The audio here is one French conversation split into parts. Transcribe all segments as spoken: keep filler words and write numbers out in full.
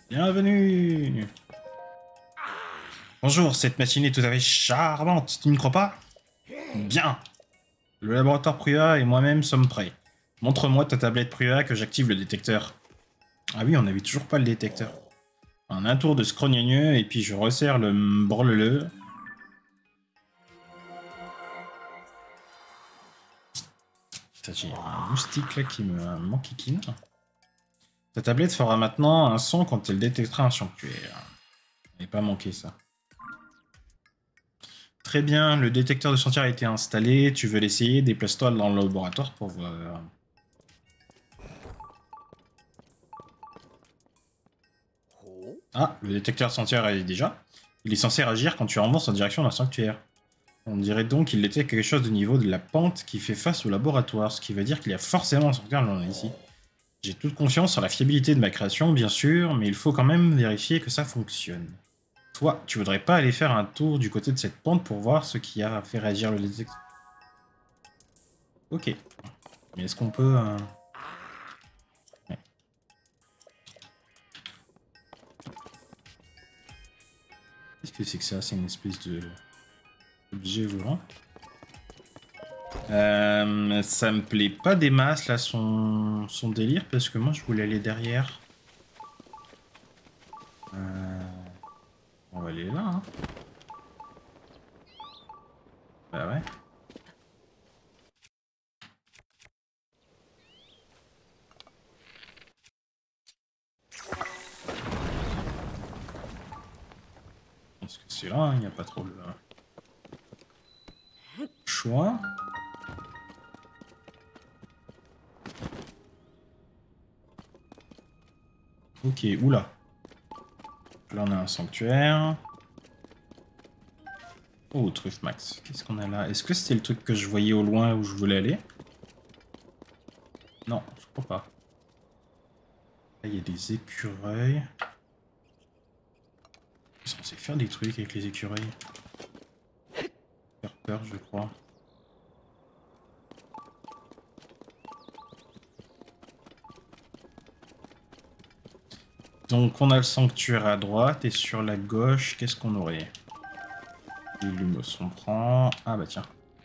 Bienvenue. Bonjour, cette machine est tout à fait charmante, tu ne crois pas? Bien. Le laboratoire Prua et moi-même sommes prêts. Montre-moi ta tablette Prua que j'active le détecteur. Ah oui, on n'avait toujours pas le détecteur. Un, un tour de scrogneux et puis je resserre le brelele. J'ai un moustique là qui me manquiquine. Ta tablette fera maintenant un son quand elle détectera un sanctuaire. N'avait pas manqué ça. Très bien, le détecteur de sanctuaire a été installé. Tu veux l'essayer? Déplace-toi dans le laboratoire pour voir. Ah, le détecteur de sanctuaire est déjà. Il est censé réagir quand tu avances en direction d'un sanctuaire. On dirait donc qu'il était quelque chose de niveau de la pente qui fait face au laboratoire, ce qui veut dire qu'il y a forcément un sanctuaire là ici. J'ai toute confiance sur la fiabilité de ma création, bien sûr, mais il faut quand même vérifier que ça fonctionne. Toi, tu voudrais pas aller faire un tour du côté de cette pente pour voir ce qui a fait réagir le détecteur? Ok. Mais est-ce qu'on peut... Euh... Ouais. Qu'est-ce que c'est que ça? C'est une espèce de... objet volant. Euh, ça me plaît pas des masses là son, son délire parce que moi je voulais aller derrière. Euh... On va aller là. Hein. Bah ouais. Parce que c'est là, il n'y a pas trop le choix. Ok, oula. Là on a un sanctuaire. Oh, truffe max. Qu'est-ce qu'on a là? Est-ce que c'était le truc que je voyais au loin où je voulais aller? Non, je crois pas. Là il y a des écureuils. Ils sont censés faire des trucs avec les écureuils. Faire peur, je crois. Donc on a le sanctuaire à droite et sur la gauche, qu'est-ce qu'on aurait? Lumos, on prend... Ah bah tiens.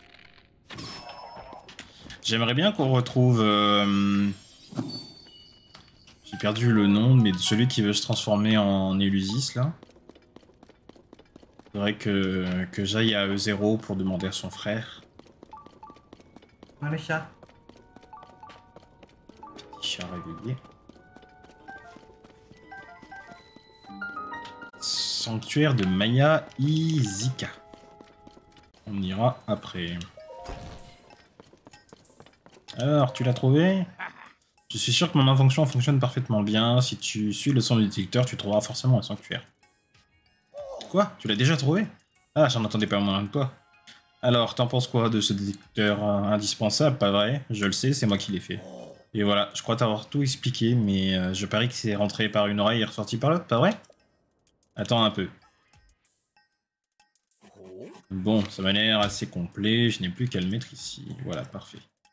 J'aimerais bien qu'on retrouve... Euh... J'ai perdu le nom, mais celui qui veut se transformer en Elusis là. Faudrait que, que j'aille à E zéro pour demander à son frère. Ah, le chat. Petit chat régulier. Sanctuaire de Maya Izika. On ira après. Alors, tu l'as trouvé? Je suis sûr que mon invention fonctionne parfaitement bien. Si tu suis le son du détecteur, tu trouveras forcément un sanctuaire. Quoi? Tu l'as déjà trouvé? Ah, j'en attendais pas moins de toi. Alors, t'en penses quoi de ce détecteur indispensable? Pas vrai? Je le sais, c'est moi qui l'ai fait. Et voilà, je crois t'avoir tout expliqué, mais euh, je parie que c'est rentré par une oreille et ressorti par l'autre, pas vrai? Attends un peu. Bon, ça m'a l'air assez complet, je n'ai plus qu'à le mettre ici. Voilà, parfait.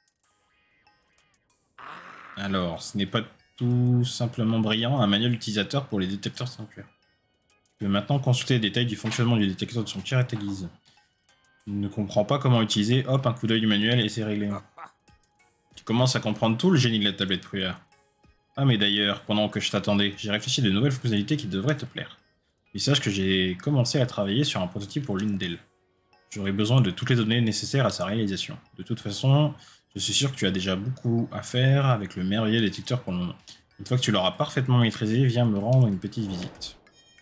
Alors, ce n'est pas tout simplement brillant, un manuel utilisateur pour les détecteurs sanctuaires. Tu peux maintenant consulter les détails du fonctionnement du détecteur de sanctuaire à ta guise. Tu ne comprends pas comment utiliser, hop, un coup d'œil du manuel et c'est réglé. Tu commences à comprendre tout le génie de la tablette Prua. Ah mais d'ailleurs, pendant que je t'attendais, j'ai réfléchi à de nouvelles fonctionnalités qui devraient te plaire. Et sache que j'ai commencé à travailler sur un prototype pour l'une d'elles. J'aurai besoin de toutes les données nécessaires à sa réalisation. De toute façon, je suis sûr que tu as déjà beaucoup à faire avec le merveilleux détecteur pour le moment. Une fois que tu l'auras parfaitement maîtrisé, viens me rendre une petite visite.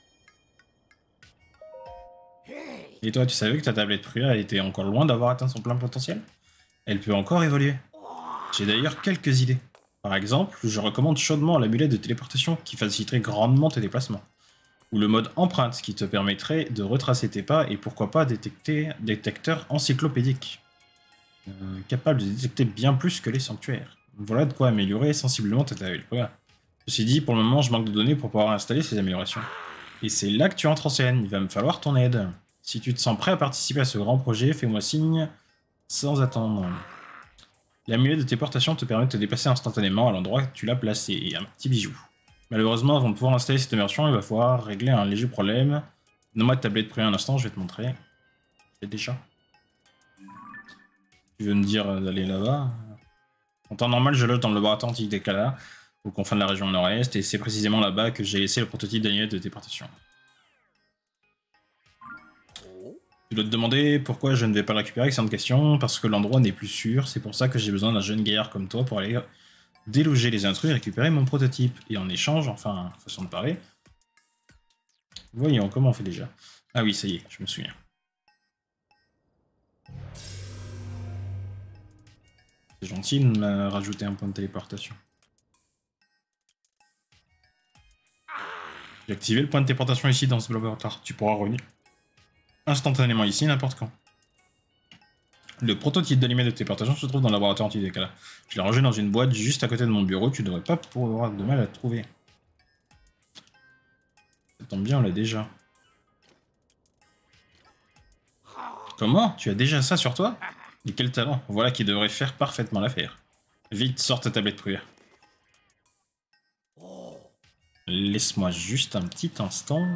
Et toi, tu savais que ta tablette Prua était encore loin d'avoir atteint son plein potentiel? Elle peut encore évoluer. J'ai d'ailleurs quelques idées. Par exemple, je recommande chaudement l'amulette de téléportation qui faciliterait grandement tes déplacements. Ou le mode empreinte qui te permettrait de retracer tes pas et pourquoi pas détecter détecteur encyclopédique. Euh, capable de détecter bien plus que les sanctuaires. Voilà de quoi améliorer sensiblement ta tablette Prua. Ceci dit, pour le moment, je manque de données pour pouvoir installer ces améliorations. Et c'est là que tu entres en scène, il va me falloir ton aide. Si tu te sens prêt à participer à ce grand projet, fais-moi signe sans attendre. L'amulette de téléportation te permet de te déplacer instantanément à l'endroit que tu l'as placé, et un petit bijou. Malheureusement, avant de pouvoir installer cette immersion, il va falloir régler un léger problème. Donne-moi ta tablette prière un instant, je vais te montrer. C'est déjà. Tu veux me dire d'aller là-bas? En temps normal, je loge dans le laboratoire anti-décala, aux confins de la région nord-est, et c'est précisément là-bas que j'ai laissé le prototype d'annuaire de déportation. Tu dois te demander pourquoi je ne vais pas le récupérer, excellente question, parce que l'endroit n'est plus sûr, c'est pour ça que j'ai besoin d'un jeune gaillard comme toi pour aller déloger les intrus et récupérer mon prototype. Et en échange, enfin, façon de parler... Voyons, comment on fait déjà? Ah oui, ça y est, je me souviens. C'est gentil de me rajouter un point de téléportation. J'ai activé le point de téléportation ici dans ce laboratoire. Tu pourras revenir instantanément ici n'importe quand. Le prototype d'allumette de téléportation se trouve dans le laboratoire anti-décala. Je l'ai rangé dans une boîte juste à côté de mon bureau. Tu devrais pas avoir de mal à le trouver. Ça tombe bien, on l'a déjà. Comment? Tu as déjà ça sur toi? Et quel talent? Voilà qui devrait faire parfaitement l'affaire. Vite, sors ta tablette prière. Laisse-moi juste un petit instant.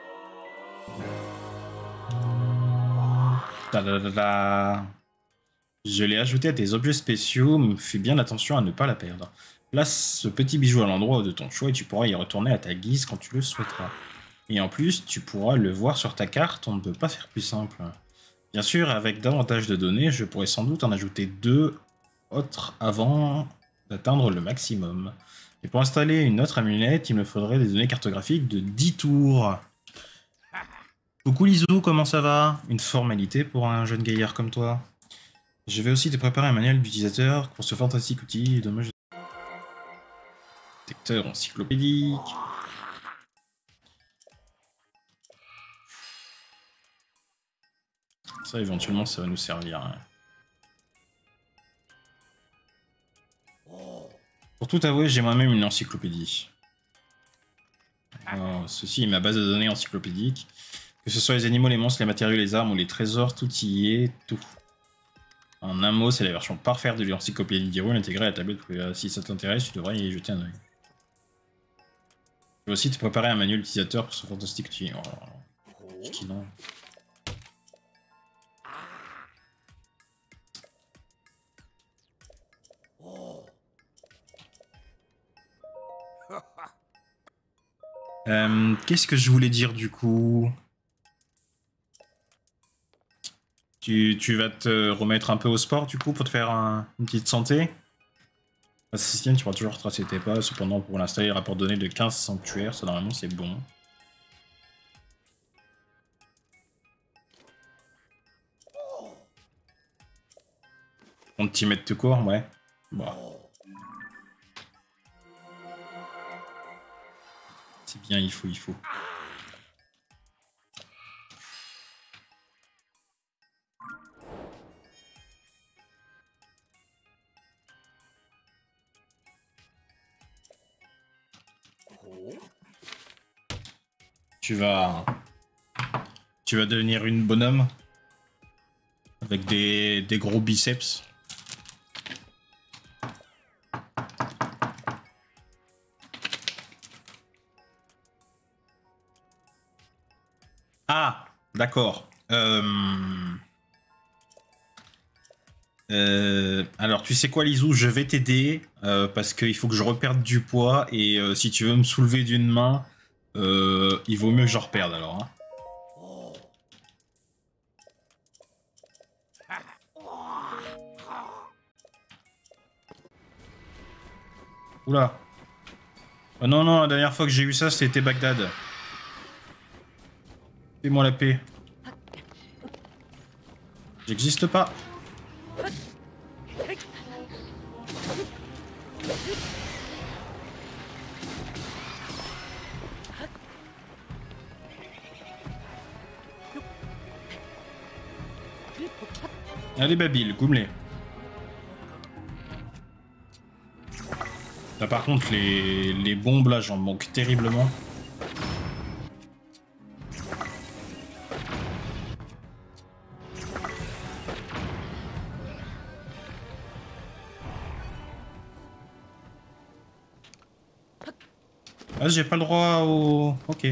Ta-da-da-da. Je l'ai ajouté à tes objets spéciaux, mais fais bien attention à ne pas la perdre. Place ce petit bijou à l'endroit de ton choix et tu pourras y retourner à ta guise quand tu le souhaiteras. Et en plus, tu pourras le voir sur ta carte, on ne peut pas faire plus simple. Bien sûr, avec davantage de données, je pourrais sans doute en ajouter deux autres avant d'atteindre le maximum. Et pour installer une autre amulette, il me faudrait des données cartographiques de dix tours. Coucou Lizou, comment ça va? Une formalité pour un jeune gaillard comme toi. Je vais aussi te préparer un manuel d'utilisateur pour ce fantastique outil. Dommage. Détecteur encyclopédique. Ça, éventuellement, ça va nous servir. Hein. Pour tout avouer, j'ai moi-même une encyclopédie. Alors, ceci est ma base de données encyclopédique. Que ce soit les animaux, les monstres, les matériaux, les armes ou les trésors, tout y est, tout. En un mot, c'est la version parfaite de l'encyclopédie d'Hyrule intégrée à la tablette. Si ça t'intéresse, tu devrais y jeter un œil. Je vais aussi te préparer un manuel utilisateur pour ce fantastique outil. Oh, qui non. Euh, Qu'est-ce que je voulais dire du coup? Tu, tu vas te remettre un peu au sport du coup pour te faire un, une petite santé? Assistien, tu pourras toujours retracer tes pas. Cependant, pour l'installer, le rapport de données de quinze sanctuaires, ça normalement c'est bon. On t'y met tout court, ouais. Bon. C'est bien, il faut, il faut. Tu vas... Tu vas devenir une bonhomme. Avec des, des gros biceps. Ah, d'accord. Euh... Euh... Alors, tu sais quoi, Lizou, je vais t'aider euh, parce qu'il faut que je reperde du poids et euh, si tu veux me soulever d'une main, euh, il vaut mieux que je reperde alors. Hein. Oula. Oh non, non, la dernière fois que j'ai eu ça, c'était Bagdad. Fais-moi la paix. J'existe pas. Allez, Babil, goumlé. Là, par contre, les, les bombes, là, j'en manque terriblement. Ah, j'ai pas le droit au... Ok.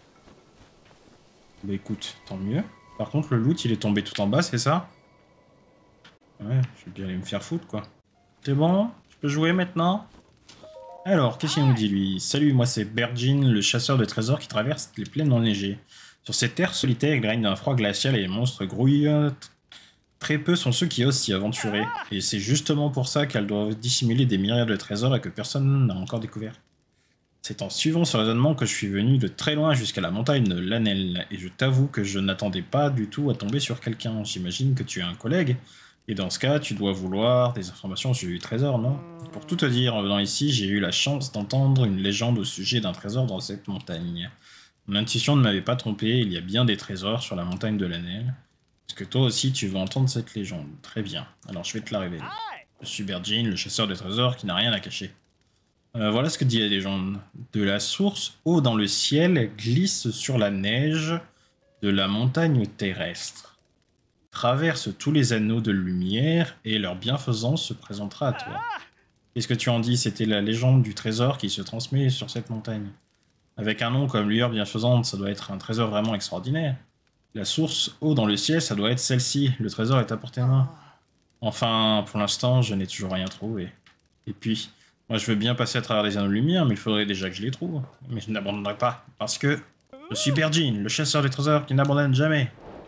Bah écoute, tant mieux. Par contre, le loot, il est tombé tout en bas, c'est ça? Ouais, je vais bien aller me faire foutre, quoi. C'est bon? Je peux jouer maintenant? Alors, qu'est-ce qu'il nous dit, lui? Salut, moi c'est Bergin, le chasseur de trésors qui traverse les plaines enneigées. Sur cette terre solitaire, il règne un froid glacial et les monstres grouillent. Très peu sont ceux qui osent s'y aventurer. Et c'est justement pour ça qu'elles doivent dissimuler des myriades de trésors et que personne n'a encore découvert. C'est en suivant ce raisonnement que je suis venu de très loin jusqu'à la montagne de Lanel, et je t'avoue que je n'attendais pas du tout à tomber sur quelqu'un. J'imagine que tu es un collègue, et dans ce cas, tu dois vouloir des informations sur du trésor, non? Pour tout te dire, en venant ici, j'ai eu la chance d'entendre une légende au sujet d'un trésor dans cette montagne. Mon intuition ne m'avait pas trompé, il y a bien des trésors sur la montagne de Lanel. Est-ce que toi aussi tu veux entendre cette légende? Très bien, alors je vais te la révéler. Je suis Bergin, le chasseur de trésors qui n'a rien à cacher. Euh, voilà ce que dit la légende. De la source, eau dans le ciel glisse sur la neige de la montagne terrestre. Traverse tous les anneaux de lumière et leur bienfaisance se présentera à toi. Qu'est-ce que tu en dis? C'était la légende du trésor qui se transmet sur cette montagne. Avec un nom comme lueur bienfaisante, ça doit être un trésor vraiment extraordinaire. La source, eau dans le ciel, ça doit être celle-ci. Le trésor est à portée de main. Enfin, pour l'instant, je n'ai toujours rien trouvé. Et puis... moi, je veux bien passer à travers les anneaux de lumière, mais il faudrait déjà que je les trouve. Mais je n'abandonnerai pas, parce que je suis Bergin, le chasseur des trésors qui n'abandonne jamais.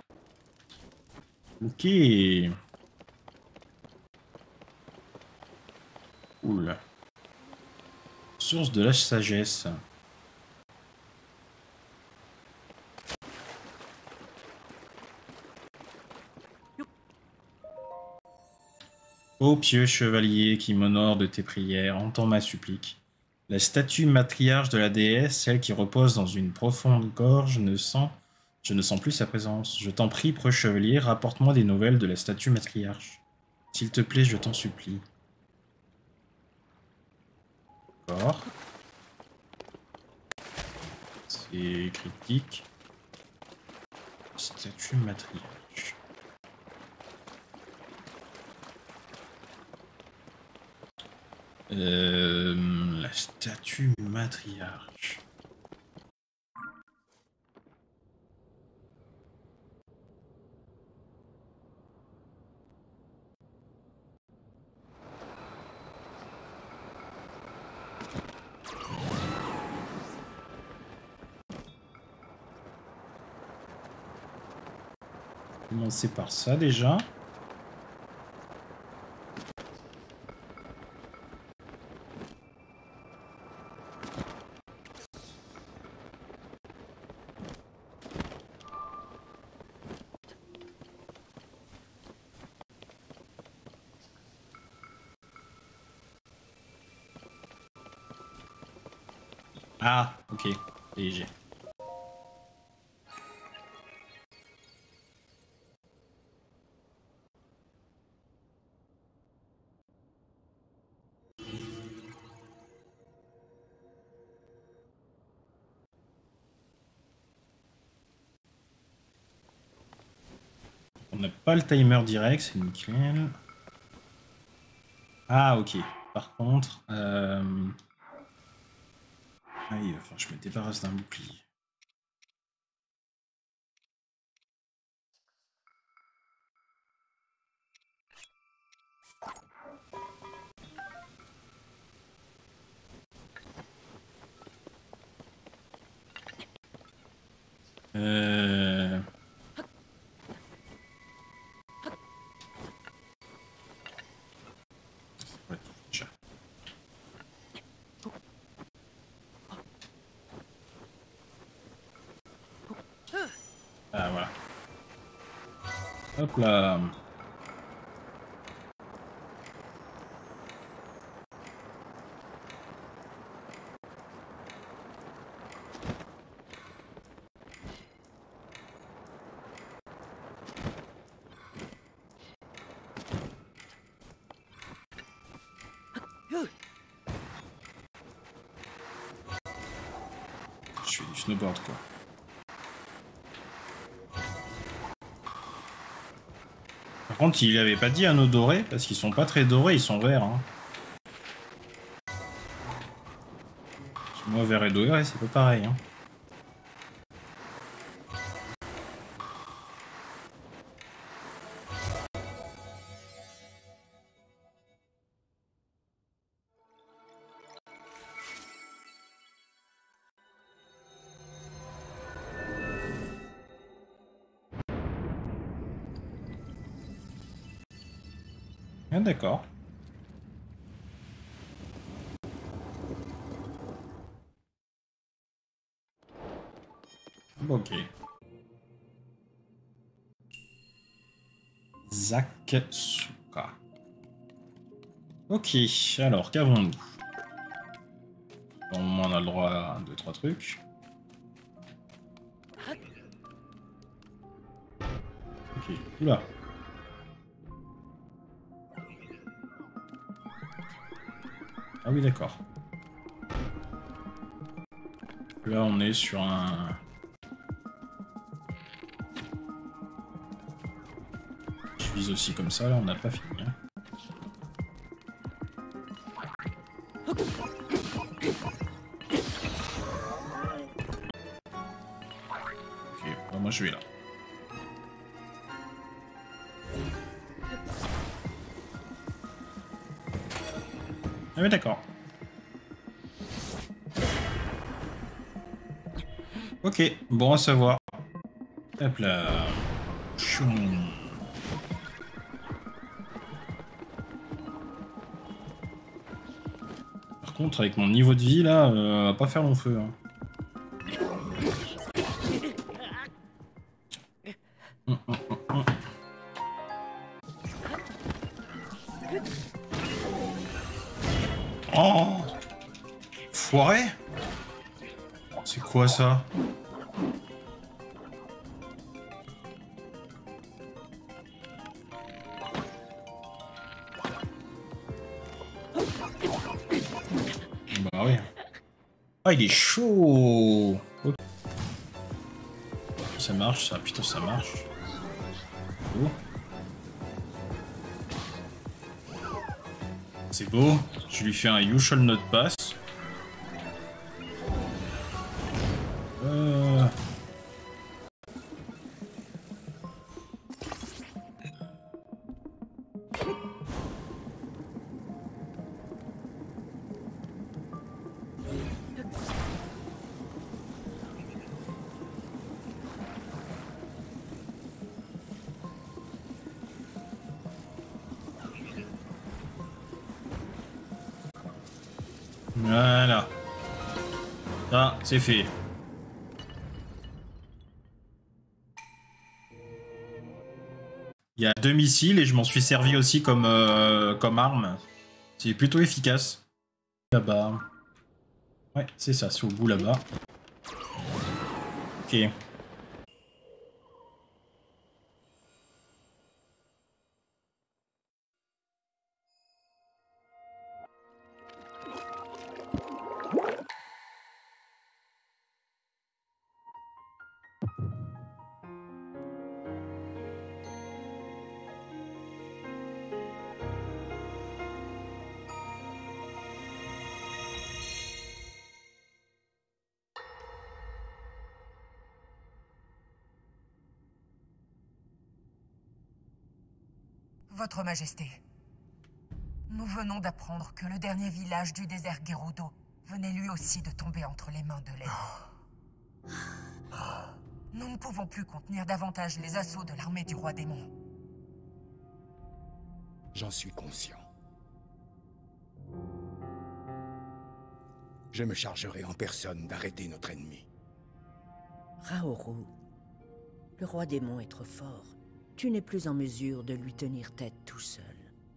Ok. Cool. Source de la sagesse. Ô pieux chevalier qui m'honore de tes prières, entends ma supplique. La statue matriarche de la déesse, celle qui repose dans une profonde gorge, ne sent, je ne sens plus sa présence. Je t'en prie, preux chevalier, rapporte-moi des nouvelles de la statue matriarche. S'il te plaît, je t'en supplie. D'accord. C'est critique. Statue matriarche. Euh, la statue matriarche. Commencer par ça déjà. Ah, ok. Léger. On n'a pas le timer direct, c'est nickel. Ah, ok. Par contre... Euh... Ah oui, enfin, je me débarrasse d'un bouclier. Euh... Ouais, déjà. Ah, voilà. Hop là. Je fais du snowboard, quoi. Par contre, il avait pas dit anneaux dorés, parce qu'ils sont pas très dorés, ils sont verts. Hein. Moi, vert et doré, c'est pas pareil. Hein. Ah, d'accord. Ok. Zaksuka. Ok, alors qu'avons-nous? Au moins on a le droit à deux trois trucs. Ok, oula. Ah oui, d'accord. Là, on est sur un... Je vise aussi comme ça, là, on n'a pas fini. Hein. Ok, bah, moi je vais là. Ah oui, d'accord. Ok, bon à savoir. Hop là. Choum. Par contre, avec mon niveau de vie, là, euh, on va pas faire long feu. Hein. Hum, hum, hum, hum. Oh! Foiré? C'est quoi ça? Bah oui. Ah, il est chaud! Ok. Ça marche, ça, putain, ça marche. Oh. C'est beau. Je lui fais un You Shall Not Pass. Euh... Voilà. Ça, c'est fait. Il y a deux missiles et je m'en suis servi aussi comme, euh, comme arme. C'est plutôt efficace. Là-bas. Ouais, c'est ça, c'est au bout là-bas. Ok. Votre Majesté, nous venons d'apprendre que le dernier village du désert Gerudo venait lui aussi de tomber entre les mains de l'ennemi. Nous ne pouvons plus contenir davantage les assauts de l'armée du roi démon. J'en suis conscient. Je me chargerai en personne d'arrêter notre ennemi. Raoru, le roi démon est trop fort. Tu n'es plus en mesure de lui tenir tête tout seul.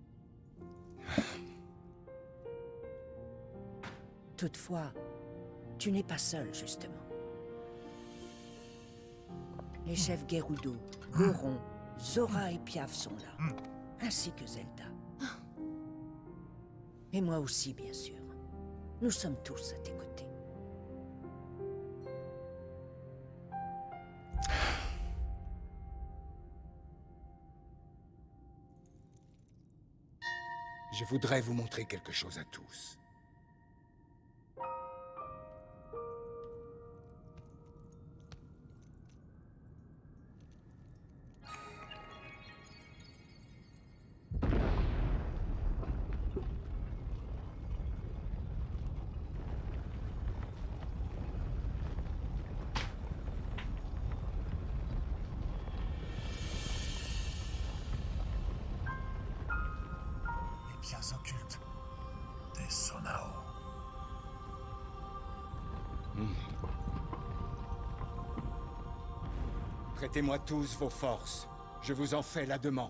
Toutefois, tu n'es pas seul, justement. Les chefs Gerudo, Goron, Zora et Piaf sont là, ainsi que Zelda. Et moi aussi, bien sûr. Nous sommes tous à tes côtés. Je voudrais vous montrer quelque chose à tous. pierres occultes des Sonao. Hmm. Prêtez-moi tous vos forces. Je vous en fais la demande.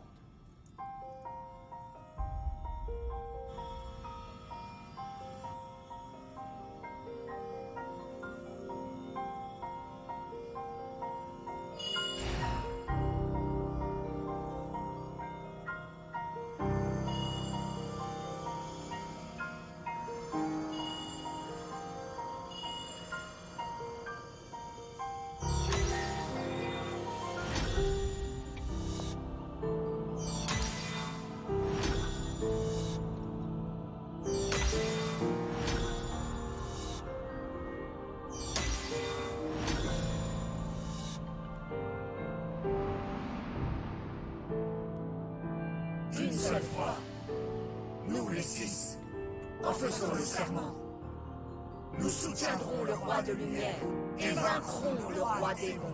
D'une seule fois, nous les six, en faisant le serment, nous soutiendrons le roi de lumière et vaincrons le roi démon.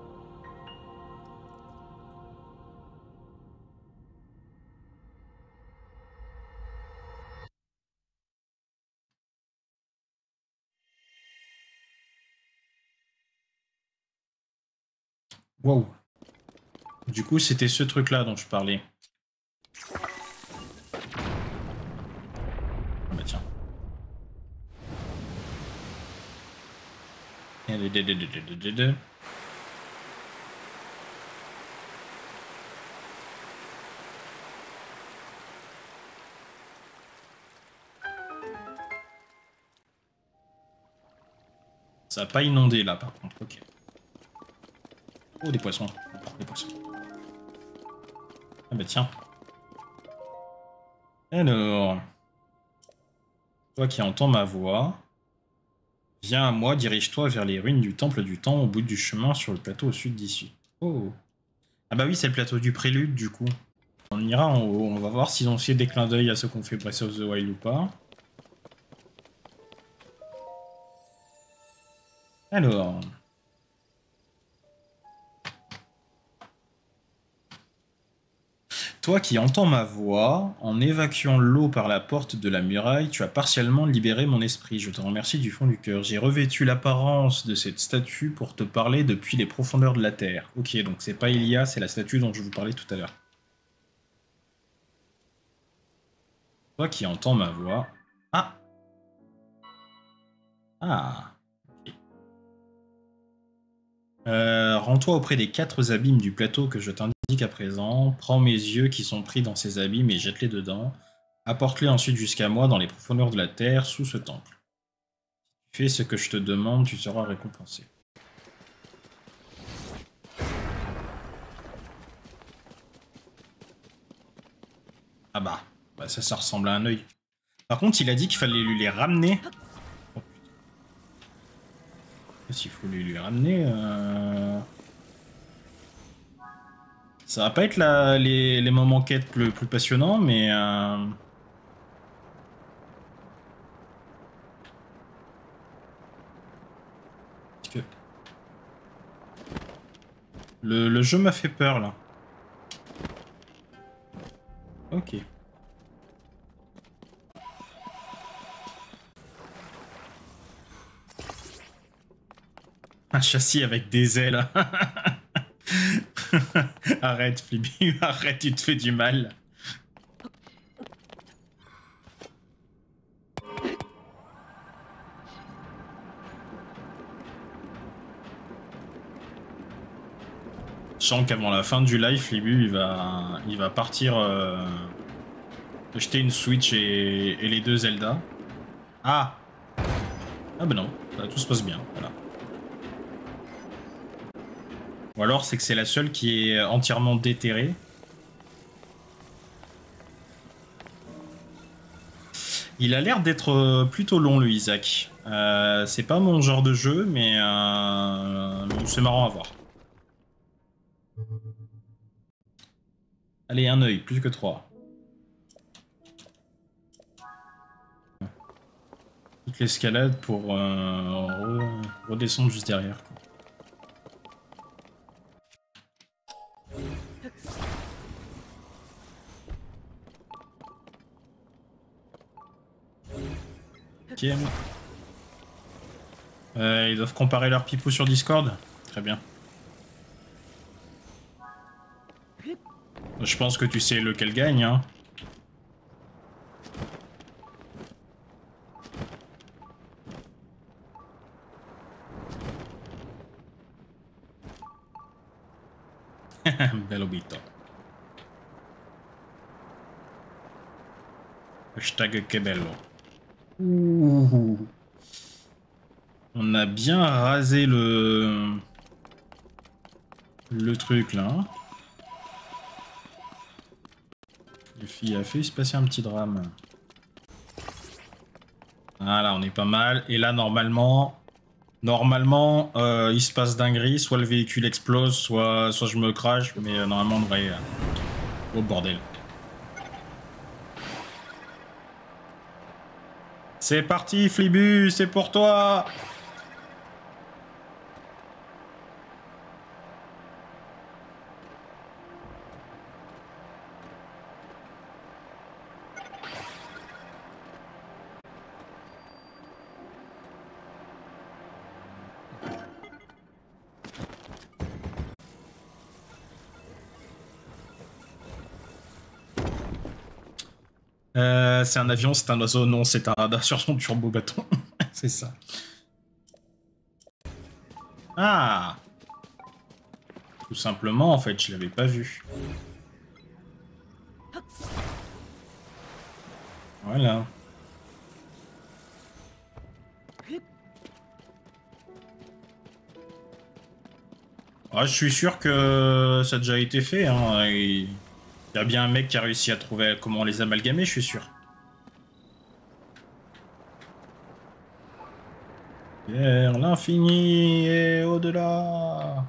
Wow. Du coup, c'était ce truc-là dont je parlais. Ah bah tiens. Ça n'a pas inondé là par contre, ok. Oh, des poissons. Des poissons. Ah bah tiens. Alors. Toi qui entends ma voix, viens à moi, dirige-toi vers les ruines du temple du temps au bout du chemin sur le plateau au sud d'ici. Oh. Ah bah oui, c'est le plateau du prélude du coup. On ira en haut, on va voir s'ils ont fait des clins d'œil à ce qu'on fait Breath of the Wild ou pas. Alors. Toi qui entends ma voix, en évacuant l'eau par la porte de la muraille, tu as partiellement libéré mon esprit. Je te remercie du fond du cœur. J'ai revêtu l'apparence de cette statue pour te parler depuis les profondeurs de la terre. Ok, donc c'est pas Ilia, c'est la statue dont je vous parlais tout à l'heure. Toi qui entends ma voix... Ah Ah okay. Euh, Rends-toi auprès des quatre abîmes du plateau que je t'indique à présent. Prends mes yeux qui sont pris dans ces abîmes et jette-les dedans. Apporte-les ensuite jusqu'à moi dans les profondeurs de la terre, sous ce temple. Si tu fais ce que je te demande, tu seras récompensé. Ah bah, bah ça, ça ressemble à un œil. Par contre, il a dit qu'il fallait lui les ramener. Oh putain. S'il faut lui, lui ramener... Euh... Ça va pas être la, les, les moments quêtes le plus passionnants, mais... Euh... Que... Le, le jeu m'a fait peur, là. Ok. Un châssis avec des ailes. Arrête, Fliby, arrête, tu te fais du mal. Je sens qu'avant la fin du live, Flibu, il va, il va partir euh, jeter une Switch et, et les deux Zelda. Ah Ah bah non, là, tout se passe bien, voilà. Ou alors c'est que c'est la seule qui est entièrement déterrée. Il a l'air d'être plutôt long, le Isaac. Euh, c'est pas mon genre de jeu, mais euh, c'est marrant à voir. Allez, un œil, plus que trois. Toute l'escalade pour euh, re redescendre juste derrière, quoi. Ok. Euh, ils doivent comparer leur pipou sur Discord. Très bien. Je pense que tu sais lequel gagne, hein. Bello Bito. Hashtag que bello. Ouh. On a bien rasé le... le truc là. Hein. Les filles a fait, il se passait un petit drame. Voilà, on est pas mal. Et là, normalement... Normalement, euh, il se passe dinguerie. Soit le véhicule explose, soit, soit je me crache. Mais euh, normalement, on devrait... Euh... Oh, bordel. C'est parti, Flibu, c'est pour toi. Euh, c'est un avion, c'est un oiseau, non, c'est un radar sur son turbo bâton. C'est ça. Ah! Tout simplement, en fait, je l'avais pas vu. Voilà. Ah, je suis sûr que ça a déjà été fait, hein. Et... il y a bien un mec qui a réussi à trouver comment les amalgamer, je suis sûr. Vers l'infini et au-delà.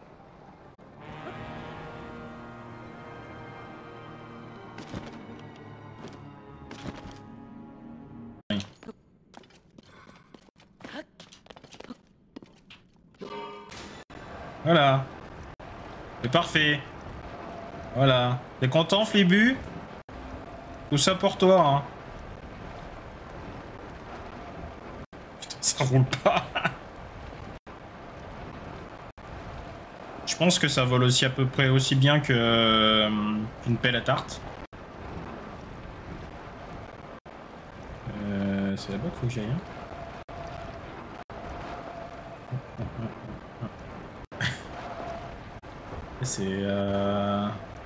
Voilà. C'est parfait. Voilà. T'es content, Flibu? Tout ça pour toi, hein. Putain, ça roule pas. Je pense que ça vole aussi à peu près aussi bien que euh, qu'une pelle à tarte. Euh, c'est là-bas qu'il faut que j'aille, hein. C'est... Euh...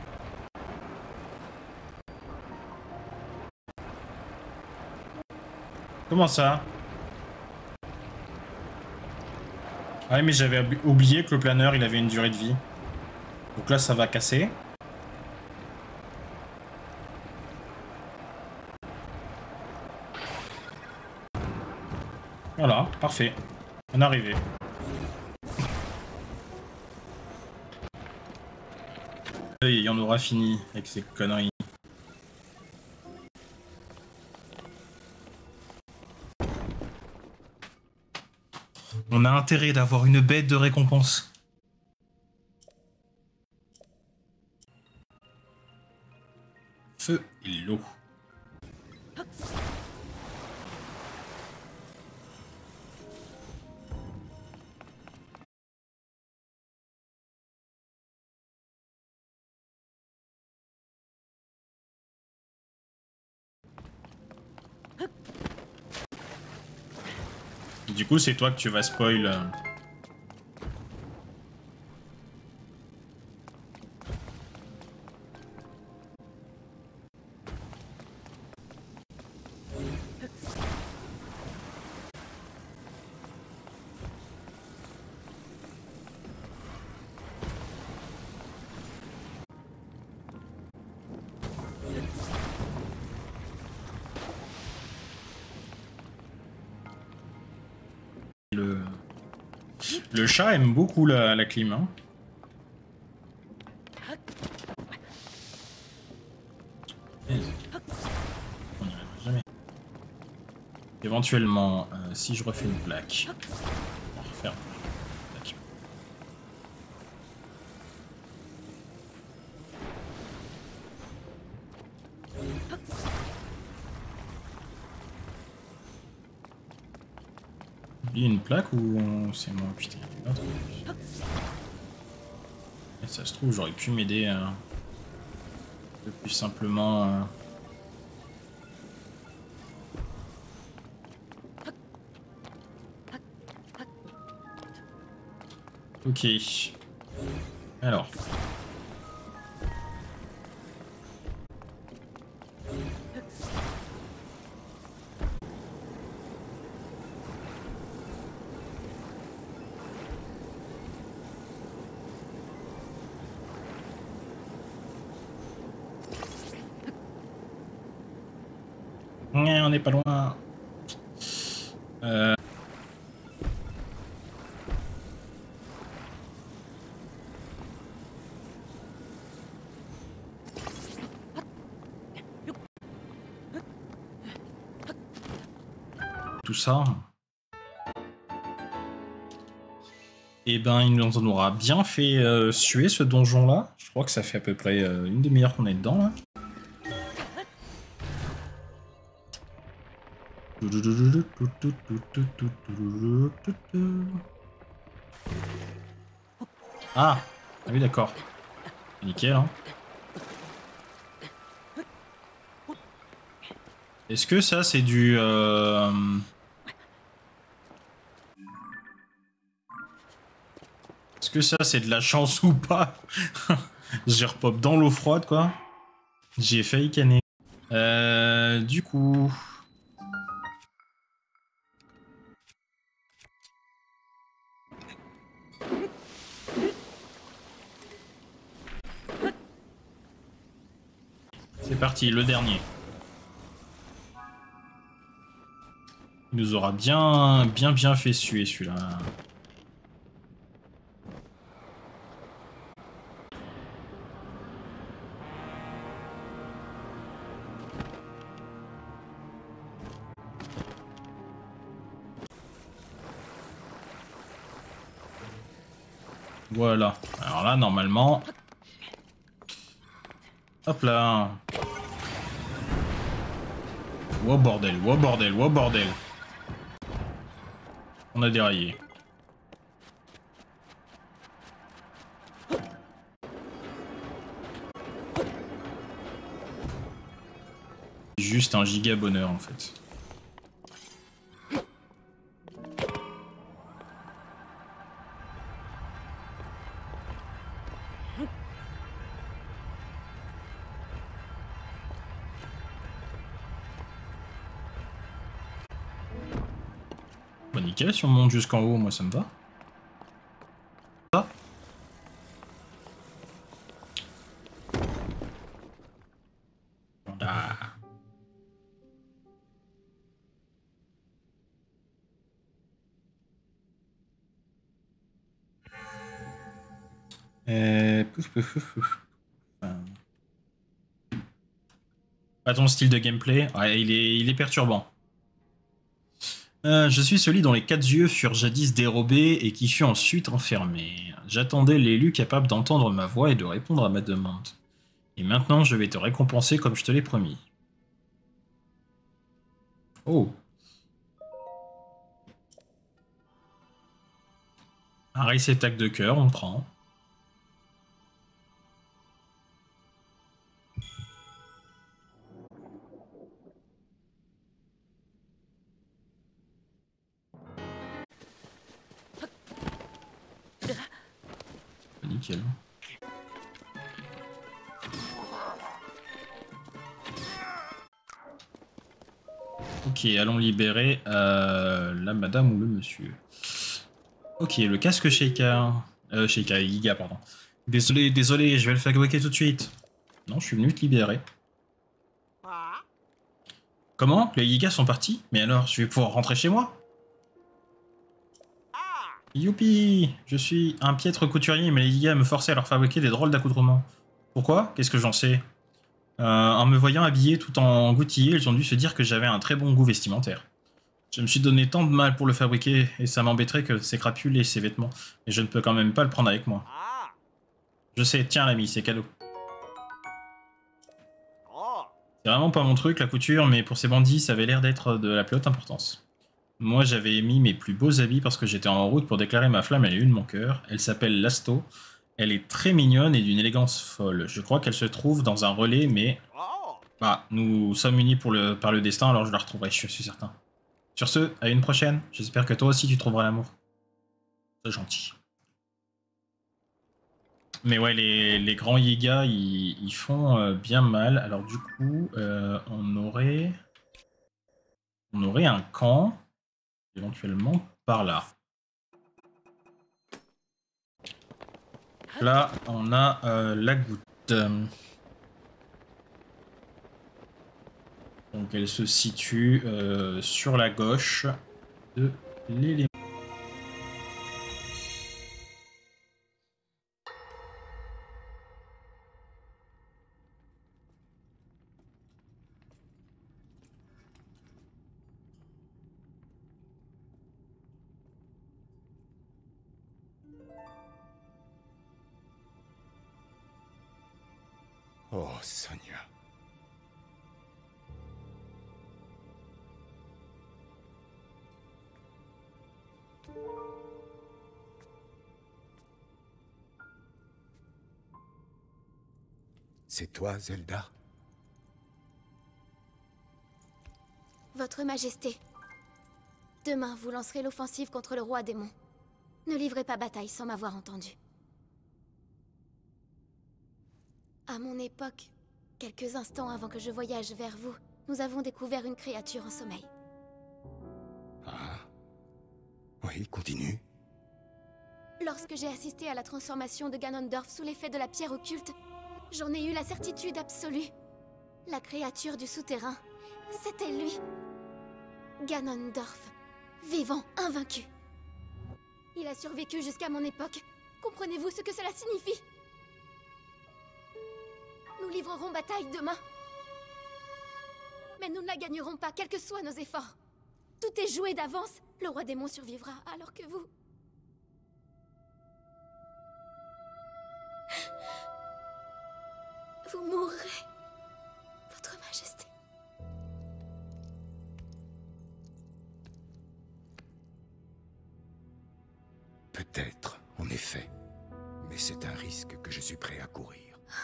Comment ça? Ah oui, mais j'avais oublié que le planeur, il avait une durée de vie. Donc là, ça va casser. Voilà, parfait. On est arrivé. Il y en aura fini avec ces conneries. On a intérêt d'avoir une bête de récompense. Feu et l'eau. Du coup, c'est toi que tu vas spoil. Euh... Le... Le chat aime beaucoup la, la clim. Hein. On n'y arrivera jamais. Éventuellement, euh, si je refais une plaque, on va refaire une plaque. oublié une plaque ou c'est moi? Putain, il y a un truc. Et ça se trouve, j'aurais pu m'aider euh, le plus simplement. Euh... Ok. Alors. On n'est pas loin. Euh... Tout ça. Et ben, il nous en aura bien fait euh, suer ce donjon-là. Je crois que ça fait à peu près euh, une demi-heure qu'on est dedans là. Ah, ah oui d'accord. Nickel hein. Est-ce que ça c'est du... Euh... Est-ce que ça c'est de la chance ou pas? J'ai repop dans l'eau froide quoi. J'ai failli canner. Euh, du coup... C'est parti, le dernier. Il nous aura bien, bien, bien fait suer celui-là. Voilà. Alors là, normalement... Hop là. Wow bordel, wow bordel, wow bordel. On a déraillé. Juste un giga bonheur en fait. Bah nickel, si on monte jusqu'en haut, moi ça me va. Ça ah. Euh... Pouf, pouf, pouf, pouf. Enfin... Pas ton style de gameplay, ouais, il est, il est perturbant. Euh, je suis celui dont les quatre yeux furent jadis dérobés et qui fut ensuite enfermé. J'attendais l'élu capable d'entendre ma voix et de répondre à ma demande. Et maintenant, je vais te récompenser comme je te l'ai promis. Oh. Un réceptacle de cœur, on prend. Nickel. Ok, allons libérer euh, la madame ou le monsieur. Ok, le casque Sheikah. Euh, Sheikah, Yiga, pardon. Désolé, désolé, je vais le fabriquer tout de suite. Non, je suis venu te libérer. Comment? Les Yigas sont partis? Mais alors, je vais pouvoir rentrer chez moi? Youpi! Je suis un piètre couturier, mais les Yigas me forçaient à leur fabriquer des drôles d'accoutrements. Pourquoi? Qu'est-ce que j'en sais? euh, En me voyant habillé tout en goutillé, ils ont dû se dire que j'avais un très bon goût vestimentaire. Je me suis donné tant de mal pour le fabriquer, et ça m'embêterait que ces crapules et ces vêtements. Et je ne peux quand même pas le prendre avec moi. Je sais, tiens l'ami, c'est cadeau. C'est vraiment pas mon truc, la couture, mais pour ces bandits, ça avait l'air d'être de la plus haute importance. Moi, j'avais mis mes plus beaux habits parce que j'étais en route pour déclarer ma flamme à la lune de mon cœur. Elle s'appelle Lasto. Elle est très mignonne et d'une élégance folle. Je crois qu'elle se trouve dans un relais, mais... Bah, nous sommes unis pour le... par le destin, alors je la retrouverai, je suis certain. Sur ce, à une prochaine. J'espère que toi aussi tu trouveras l'amour. C'est gentil. Mais ouais, les, les grands Yiga, ils, ils font euh, bien mal. Alors du coup, euh, on aurait... On aurait un camp, éventuellement, par là. Là, on a euh, la goutte. Donc elle se situe euh, sur la gauche de l'élément. Oh, Sonia. C'est toi, Zelda? Votre Majesté. Demain, vous lancerez l'offensive contre le roi démon. Ne livrez pas bataille sans m'avoir entendu. À mon époque, quelques instants avant que je voyage vers vous, nous avons découvert une créature en sommeil. Ah. Oui, continue. Lorsque j'ai assisté à la transformation de Ganondorf sous l'effet de la pierre occulte, j'en ai eu la certitude absolue. La créature du souterrain, c'était lui. Ganondorf, vivant, invaincu. Il a survécu jusqu'à mon époque. Comprenez-vous ce que cela signifie? Nous livrerons bataille demain. Mais nous ne la gagnerons pas, quels que soient nos efforts. Tout est joué d'avance. Le roi démon survivra, alors que vous... Vous mourrez, Votre Majesté. Peut-être, en effet. Mais c'est un risque que je suis prêt à courir.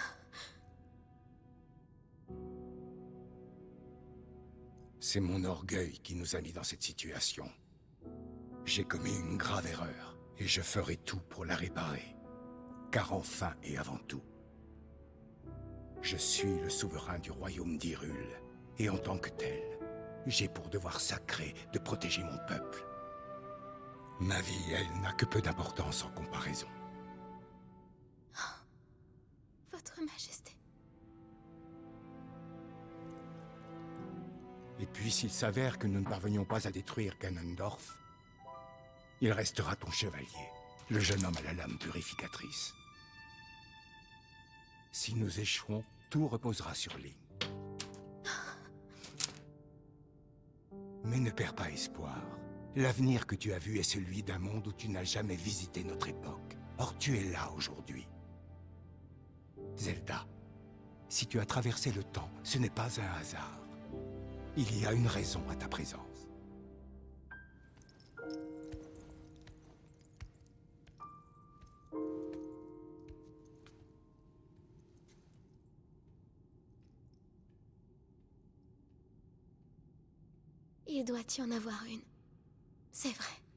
C'est mon orgueil qui nous a mis dans cette situation. J'ai commis une grave erreur, et je ferai tout pour la réparer. Car enfin et avant tout, je suis le souverain du royaume d'Hyrule, et en tant que tel, j'ai pour devoir sacré de protéger mon peuple. Ma vie, elle, n'a que peu d'importance en comparaison. Votre Majesté. Et puis s'il s'avère que nous ne parvenions pas à détruire Ganondorf, il restera ton chevalier, le jeune homme à la lame purificatrice. Si nous échouons, tout reposera sur Link. Mais ne perds pas espoir. L'avenir que tu as vu est celui d'un monde où tu n'as jamais visité notre époque. Or tu es là aujourd'hui. Zelda, si tu as traversé le temps, ce n'est pas un hasard. Il y a une raison à ta présence. Il doit y en avoir une. C'est vrai.